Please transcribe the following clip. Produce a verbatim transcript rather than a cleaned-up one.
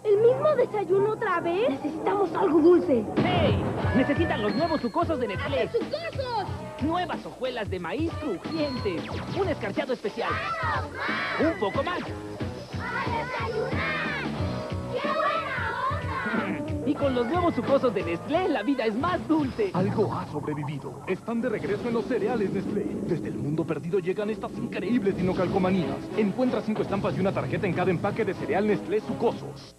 ¿El mismo desayuno otra vez? Necesitamos algo dulce. ¡Hey! Necesitan los nuevos sucosos de Nestlé. ¡Sucosos! Nuevas hojuelas de maíz crujientes. Un escarchado especial. ¡Vamos, más! Un poco más. ¡A desayunar! ¡Qué buena onda! Y con los nuevos sucosos de Nestlé, la vida es más dulce. Algo ha sobrevivido. Están de regreso en los cereales Nestlé. Desde el mundo perdido llegan estas increíbles dinocalcomanías. Encuentra cinco estampas y una tarjeta en cada empaque de cereal Nestlé Sucosos.